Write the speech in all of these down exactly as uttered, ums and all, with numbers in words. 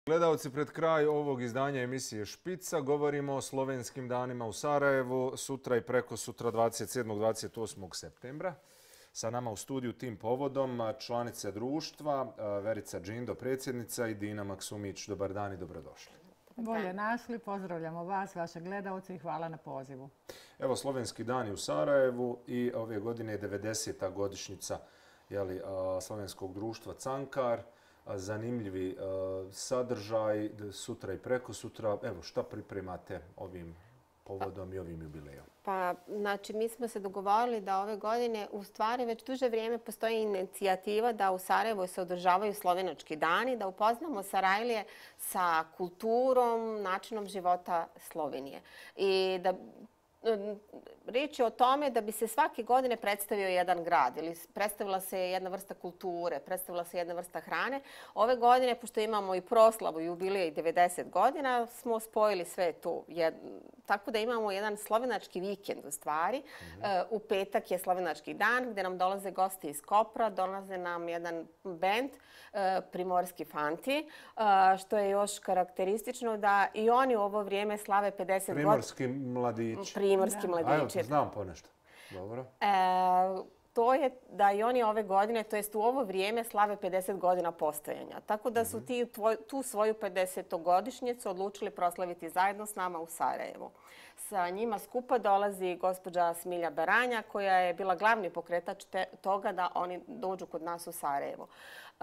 Gledalci, pred kraj ovog izdanja emisije Špica govorimo o slovenskim danima u Sarajevu sutra i preko sutra dvadeset sedmog i dvadeset osmog septembra. Sa nama u studiju tim povodom članice društva Verica Džindo, predsjednica, i Dina Maksumić. Dobar dan i dobrodošli. Bolje našli, pozdravljamo vas, vaše gledalce i hvala na pozivu. Evo, slovenski dani u Sarajevu i ove godine je devedeseta godišnjica jeli, slovenskog društva Cankar. Zanimljivi sadržaj sutra i preko sutra. Evo, šta pripremate ovim povodom i ovim jubilejom? Pa, znači, mi smo se dogovorili da ove godine, u stvari, već duže vrijeme postoji inicijativa da u Sarajevu se održavaju slovenački dani, da upoznamo Sarajlije sa kulturom, načinom života Slovenije. I da riječ je o tome da bi se svake godine predstavio jedan grad ili predstavila se jedna vrsta kulture, predstavila se jedna vrsta hrane. Ove godine, pošto imamo i proslavu jubilej devedeset godina, smo spojili sve to. Tako da imamo jedan slovenački vikend u stvari. U petak je slovenački dan gdje nam dolaze gosti iz Kopra, dolaze nam jedan bend, Primorski fanti, što je još karakteristično da i oni u ovo vrijeme slave pedeset godina. Primorski mladići. Primorski mladići. Znam ponešto. Dobro. E, to je da i oni ove godine, to jest u ovo vrijeme, slave pedeset godina postojanja. Tako da su ti tvoj, tu svoju pedesetogodišnjicu odlučili proslaviti zajedno s nama u Sarajevu. Sa njima skupa dolazi gospođa Smilja Baranja, koja je bila glavni pokretač te, toga da oni dođu kod nas u Sarajevo. E,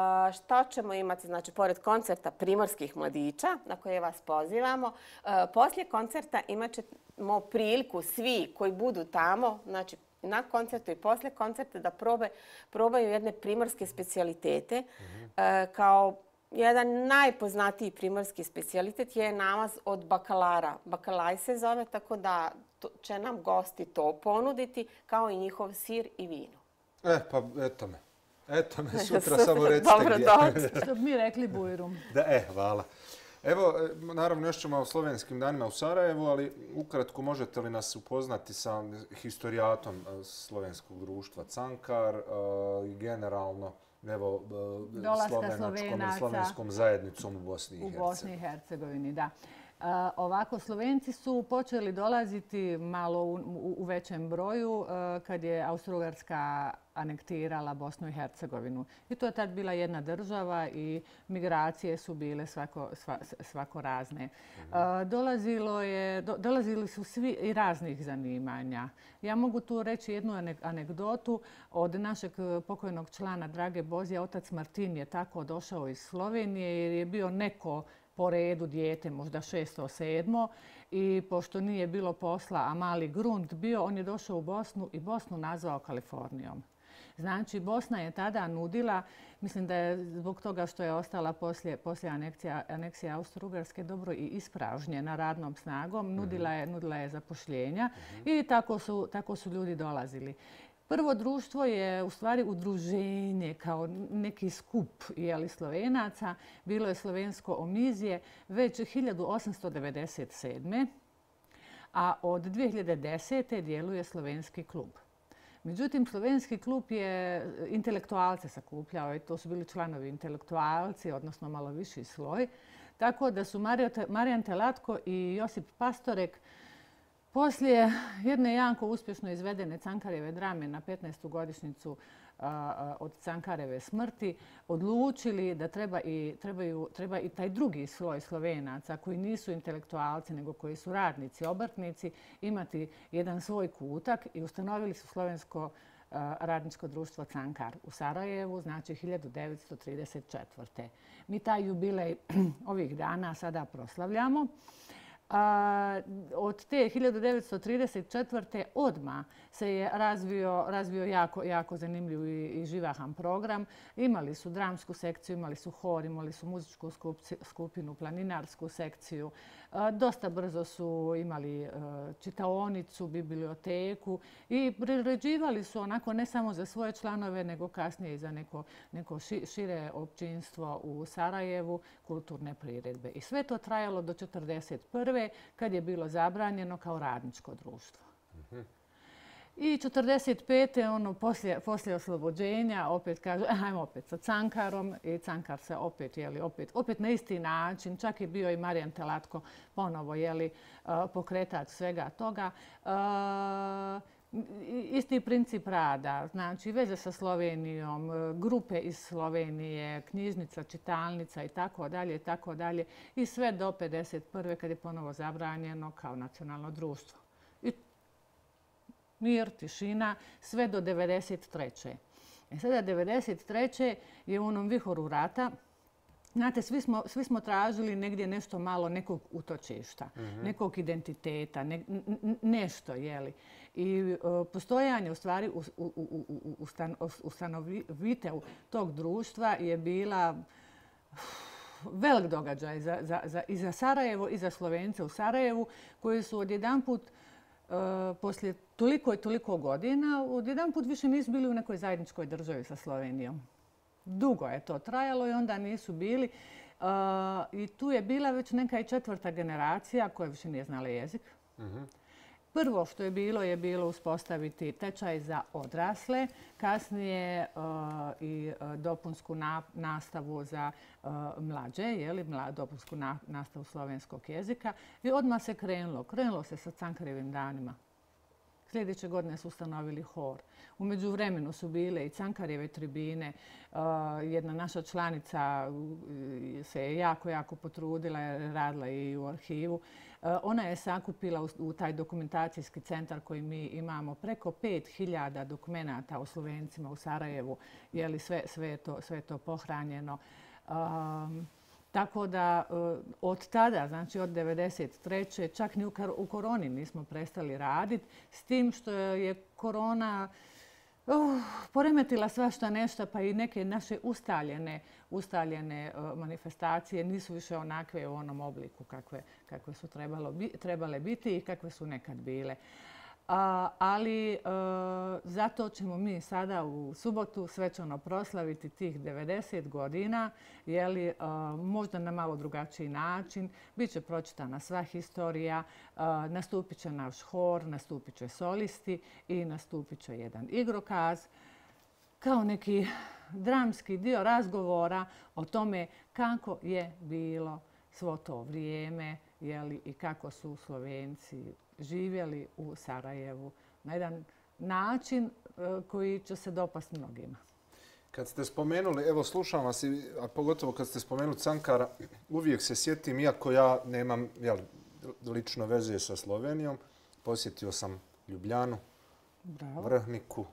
šta ćemo imati? Znači, pored koncerta Primorskih mladića, na koje vas pozivamo, e, poslije koncerta imat ćemo priliku svi koji budu tamo, znači na koncertu i poslije koncerta, da probe, probaju jedne primorske specijalitete. Mm-hmm. e, kao jedan najpoznatiji primorski specijalitet je namaz od bakalara. Bakalaj se zove, tako da to, će nam gosti to ponuditi, kao i njihov sir i vino. E, pa eto me. Eto me, sutra samo recite Dobro, gdje. Što bi mi rekli bujrum. Da, e, hvala. Evo, naravno, još ćemo o slovenskim danima u Sarajevu, ali ukratko možete li nas upoznati sa historijatom slovenskog društva Cankar i generalno evo, slovenačkom i slovenskom zajednicom u Bosni i Hercegovini? U Bosni i Hercegovini, da. Uh, ovako, Slovenci su počeli dolaziti malo u, u, u većem broju uh, kad je Austro-Ugarska anektirala Bosnu i Hercegovinu. I to je tad bila jedna država i migracije su bile svako, sva, svako razne. Mm-hmm. uh, dolazilo je, do, dolazili su svi i raznih zanimanja. Ja mogu tu reći jednu anegdotu od našeg pokojnog člana Drage Bozija. Otac Martin je tako došao iz Slovenije jer je bio neko po redu dijete, možda šesto, sedmo, i pošto nije bilo posla, a mali grunt bio, on je došao u Bosnu i Bosnu nazvao Kalifornijom. Znači, Bosna je tada nudila, mislim da je zbog toga što je ostala poslije, poslije aneksija, aneksije Austro-Ugarske dobro i ispražnjena radnom snagom, nudila je, nudila je zapošljenja i tako su, tako su ljudi dolazili. Prvo društvo je u stvari udruženje kao neki skup jeli, Slovenaca. Bilo je slovensko omizje već hiljadu osamsto devedeset sedme. a od dvije hiljade desete djeluje slovenski klub. Međutim, slovenski klub je intelektualce sakupljao i to su bili članovi intelektualci, odnosno malo viši sloj. Tako da su Marijan Telatko i Josip Pastorek poslije jedne jako uspješno izvedene Cankareve drame na petnaestu godišnjicu od Cankareve smrti odlučili da treba i, trebaju, treba i taj drugi sloj Slovenaca koji nisu intelektualci nego koji su radnici, obrtnici, imati jedan svoj kutak i ustanovili su slovensko radničko društvo Cankar u Sarajevu, znači hiljadu devetsto trideset četvrte. Mi taj jubilej ovih dana sada proslavljamo. A, od te hiljadu devetsto trideset četvrte odmah se je razvio, razvio jako, jako zanimljiv i, i živahan program. Imali su dramsku sekciju, imali su hor, imali su muzičku skupinu, planinarsku sekciju. A, dosta brzo su imali a, čitaonicu, biblioteku i priređivali su onako ne samo za svoje članove, nego kasnije i za neko, neko ši, šire općinstvo u Sarajevu, kulturne priredbe. I sve to trajalo do četrdeset prve kad je bilo zabranjeno kao radničko društvo. I četrdeset pete ono, poslije, poslije oslobođenja, opet kažu, ajmo opet sa Cankarom i Cankar se opet, jeli, opet, opet na isti način, čak je bio i Marijan Telatko ponovo, jeli, pokretač svega toga. Isti princip rada, znači veze sa Slovenijom, grupe iz Slovenije, knjižnica, čitalnica i tako dalje i tako dalje i sve do pedeset prve kad je ponovo zabranjeno kao nacionalno društvo. I mir, tišina, sve do devedeset treće. E sada devedeset treće je u onom vihoru rata. Znate, svi smo, svi smo tražili negdje nešto malo, nekog utočišta, mm-hmm. nekog identiteta, ne, nešto, jeli. I uh, postojanje u stvari u, u, u, u, ustan, ustanovitelj tog društva je bila uh, velik događaj za, za, za, i za Sarajevo i za Slovence u Sarajevu koji su odjedanput uh, poslije toliko i toliko godina odjedanput više nisu bili u nekoj zajedničkoj državi sa Slovenijom. Dugo je to trajalo i onda nisu bili. Uh, I tu je bila već neka i četvrta generacija koja više nije znala jezik. Mm-hmm. Prvo što je bilo je bilo uspostaviti tečaj za odrasle, kasnije uh, i uh, dopunsku na, nastavu za uh, mlađe, jeli, mla, dopunsku na, nastavu slovenskog jezika. I odmah se krenulo. Krenulo se sa Cankarevim danima. Sljedeće godine su ustanovili hor. U međuvremenu su bile i Cankareve tribine. Uh, jedna naša članica se je jako, jako potrudila, je radila i u arhivu. Uh, ona je sakupila u, u taj dokumentacijski centar koji mi imamo preko pet hiljada dokumenata o Slovencima u Sarajevu. Jeli, sve, sve, je to, sve je to pohranjeno. Um, Tako da od tada, znači od devedeset treće čak ni u koroni nismo prestali raditi, s tim što je korona uh, poremetila svašta nešto, pa i neke naše ustaljene, ustaljene uh, manifestacije nisu više onakve u onom obliku kakve, kakve su trebalo, trebale biti i kakve su nekad bile. Uh, ali uh, zato ćemo mi sada u subotu svečano proslaviti tih devedeset godina, jeli, uh, možda na malo drugačiji način. Biće pročitana sva historija, uh, nastupit će naš hor, nastupit će solisti i nastupit će jedan igrokaz kao neki dramski dio razgovora o tome kako je bilo svo to vrijeme, jeli, i kako su Slovenci živjeli u Sarajevu na jedan način koji će se dopasti mnogima. Kad ste spomenuli, evo slušam vas, a pogotovo kad ste spomenuli Cankara, uvijek se sjetim, iako ja nemam jel, lično veze sa Slovenijom, posjetio sam Ljubljanu, Bravo. Vrhniku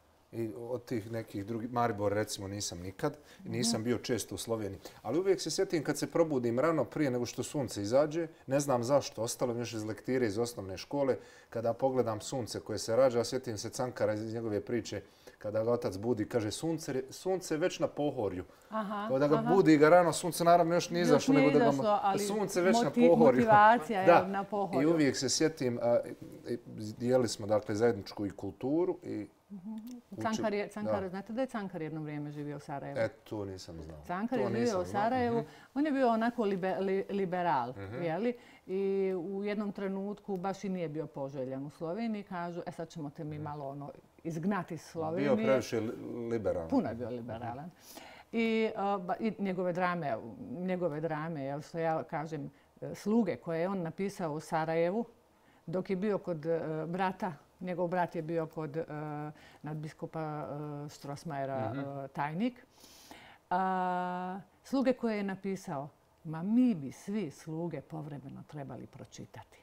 i od tih nekih drugih, Maribor recimo nisam nikad, nisam bio često u Sloveniji. Ali uvijek se sjetim kad se probudim rano prije nego što sunce izađe, ne znam zašto, ostalo mi još iz lektire iz osnovne škole, kada pogledam sunce koje se rađa, sjetim se Cankara iz njegove priče, kada ga otac budi, kaže sunce, sunce već na pohorju. Aha, kada ga aha. budi ga rano, sunce naravno još nije izašlo, nego da ga ali sunce već motiv, na pohorju. Motivacija je na pohorju. I uvijek se sjetim, a, dijeli smo dakle zajedničku i kulturu i Cankar je, Cankar, znate da je Cankar jedno vrijeme živio u Sarajevu? E, to nisam znao. Cankar je živio u Sarajevu. Uh-huh. On je bio onako libe, li, liberal, uh-huh. jeli? I u jednom trenutku baš i nije bio poželjan u Sloveniji. Kažu, e sad ćemo te mi malo ono, izgnati iz Slovenije. Bio previše liberalan. Puno je bio liberalan. I, uh, i njegove drame, njegove drame, jel, što ja kažem, sluge koje je on napisao u Sarajevu, dok je bio kod uh, brata. Njegov brat je bio kod uh, nadbiskupa uh, Strossmayera mm-hmm. uh, tajnik. Uh, sluge koje je napisao, ma mi bi svi sluge povremeno trebali pročitati.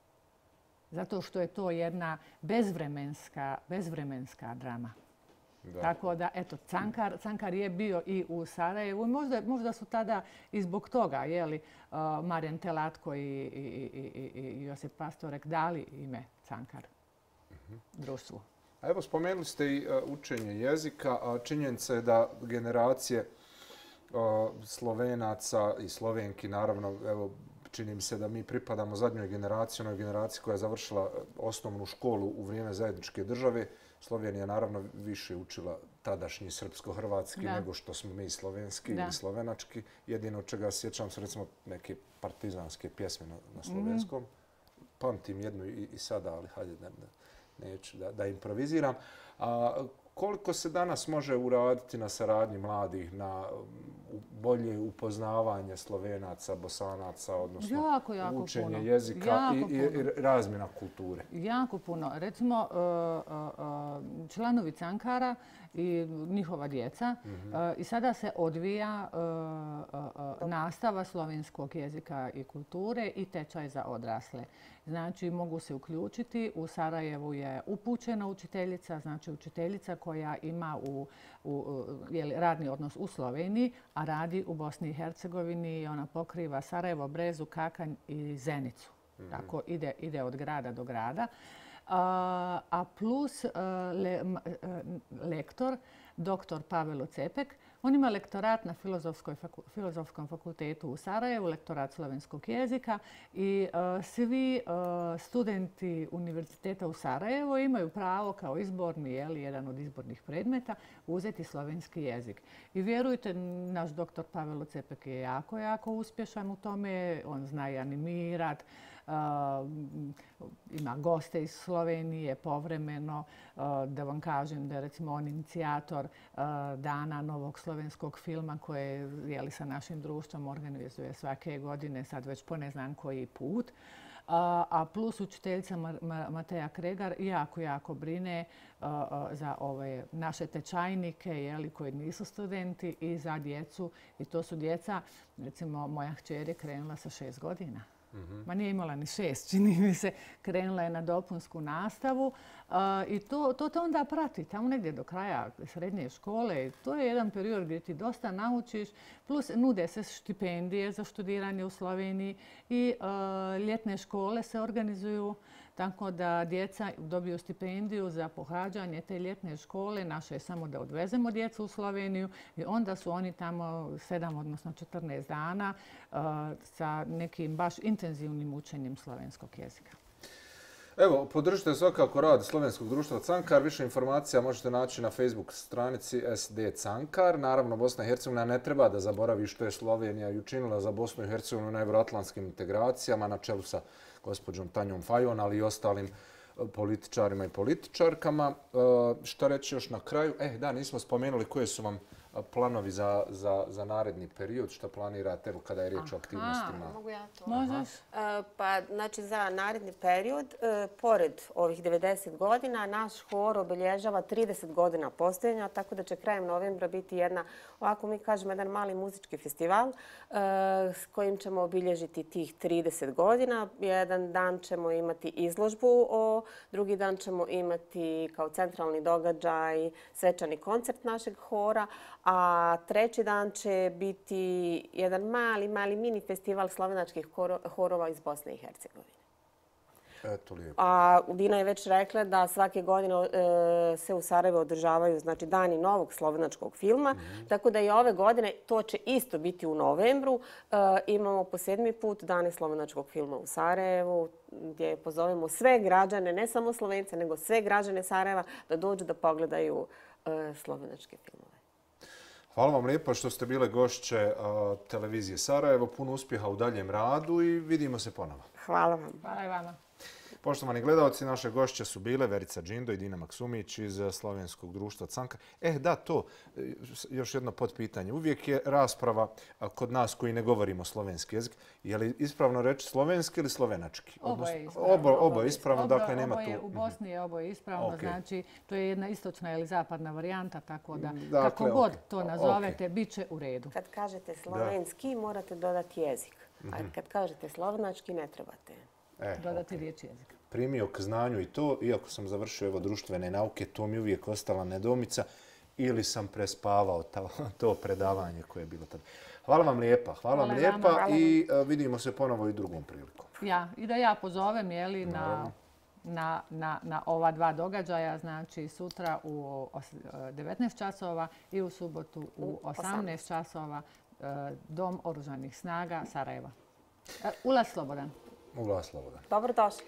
Zato što je to jedna bezvremenska, bezvremenska drama. Da. Tako da, eto, Cankar, Cankar je bio i u Sarajevu. Možda, možda su tada i zbog toga, jeli, uh, Marijan Telatko i, i, i, i Josip Pastorek dali ime Cankar društvu. A evo, spomenuli ste i uh, učenje jezika, a činjenica je da generacije uh, Slovenaca i Slovenki, naravno, evo, čini mi se da mi pripadamo zadnjoj generaciji, onoj generaciji koja je završila osnovnu školu u vrijeme zajedničke države. Slovenija naravno više učila tadašnji srpsko-hrvatski da. nego što smo mi slovenski da. ili slovenački. Jedino čega sjećam su recimo neke partizanske pjesme na, na slovenskom. Mm. Pamtim jednu i, i sada, ali hajde ne, ne, neću da, da improviziram. A, koliko se danas može uraditi na saradnji mladih, na bolje upoznavanje Slovenaca, Bosanaca, odnosno jako, jako učenje puno. jezika jako i, i razmjena kulture? Jako puno. Recimo, članovi Cankara i njihova djeca mm-hmm. i sada se odvija nastava slovenskog jezika i kulture i tečaj za odrasle. Znači, mogu se uključiti. U Sarajevu je upućena učiteljica, znači učiteljica koja ima u, u, jeli, radni odnos u Sloveniji, a radi u Bosni i Hercegovini i ona pokriva Sarajevo, Brezu, Kakanj i Zenicu. Mm-hmm. Tako ide, ide od grada do grada. A, a plus le, lektor, doktor Pavel Ocepek, on ima lektorat na faku, Filozofskom fakultetu u Sarajevu, lektorat slovenskog jezika i uh, svi uh, studenti univerziteta u Sarajevu imaju pravo kao izborni, jeli, jedan od izbornih predmeta, uzeti slovenski jezik. I vjerujte, naš doktor Pavel Ocepek je jako, jako uspješan u tome. On zna i animirat. Uh, ima goste iz Slovenije povremeno. Uh, da vam kažem da je recimo on inicijator uh, dana novog slovenskog filma koje jeli, sa našim društvom organizuje svake godine, sad već po ne znam koji put. Uh, a plus učiteljica Mateja Kregar jako, jako brine uh, za ove naše tečajnike jeli, koji nisu studenti i za djecu. I to su djeca, recimo moja kćer je krenula sa šest godina. Mm-hmm. Ma nije imala ni šest, čini mi se. Krenula je na dopunsku nastavu uh, i to, to te onda prati tamo negdje do kraja srednje škole. To je jedan period gdje ti dosta naučiš, plus nude se stipendije za študiranje u Sloveniji i uh, ljetne škole se organizuju tako da djeca dobiju stipendiju za pohađanje te ljetne škole. Naše je samo da odvezemo djecu u Sloveniju i onda su oni tamo sedam, odnosno četrnaest dana uh, sa nekim baš intenzivnim učenjem slovenskog jezika. Evo, podržite svakako rad Slovenskog društva Cankar. Više informacija možete naći na Facebook stranici S D Cankar. Naravno, Bosna i Hercegovina ne treba da zaboravi što je Slovenija i učinila za Bosnu i Hercegovinu na evroatlantskim integracijama na čelu sa gospođom Tanjom Fajon, ali i ostalim političarima i političarkama. E, šta reći još na kraju? Eh, da, nismo spomenuli koje su vam planovi za, za, za naredni period, što planirate evo kada je riječ o aktivnostima? Aha, mogu ja to? Možeš. Uh, pa, znači, za naredni period, uh, pored ovih devedeset godina, naš hor obilježava trideset godina postojanja, tako da će krajem novembra biti jedna, ovako mi kažemo, jedan mali muzički festival uh, s kojim ćemo obilježiti tih trideset godina. Jedan dan ćemo imati izložbu, o, drugi dan ćemo imati kao centralni događaj svečani koncert našeg hora, a treći dan će biti jedan mali, mali mini festival slovenačkih horova iz Bosne i Hercegovine. Eto lijepo. A Dina je već rekla da svake godine e, se u Sarajevu održavaju znači, dani novog slovenačkog filma. Mm-hmm. Tako da i ove godine to će isto biti u novembru. E, imamo po sedmi put dane slovenačkog filma u Sarajevu gdje pozovemo sve građane, ne samo Slovence, nego sve građane Sarajeva da dođu da pogledaju e, slovenačke filmove. Hvala vam lijepo što ste bile gošće uh, televizije Sarajevo. Puno uspjeha u daljem radu i vidimo se ponovo. Hvala vam. Hvala i vama. Poštovani gledalci, naše gošće su bile Verica Džindo i Dina Maksumić iz Slovenskog društva Cankar. Eh, da, to, još jedno potpitanje. Uvijek je rasprava kod nas koji ne govorimo slovenski jezik. Je li ispravno reći slovenski ili slovenački? Oboje je ispravno. Obo, obo je ispravno, obo, dakle nema oboje, tu... U Bosni je oboje ispravno, okay. Znači to je jedna istočna ili zapadna varijanta, tako da dakle, kako god okay. to nazovete, okay. bit će u redu. Kad kažete slovenski, da. morate dodati jezik. A kad kažete slovenački, ne trebate. E, dodati okay. riječ jezika. Primio k znanju i to, iako sam završio evo društvene nauke, to mi uvijek ostala nedoumica ili sam prespavao to, to predavanje koje je bilo tada. Hvala vam lijepa, hvala, hvala vam lijepa hvala i vam. vidimo se ponovo i drugom prilikom. Ja, i da ja pozovem jeli, na, na, na, na ova dva događaja, znači sutra u devetnaest časova i u subotu u osamnaest časova Dom oružanih snaga Sarajeva. Ulaz slobodan. Ulaz slobodan. Dobrodošli.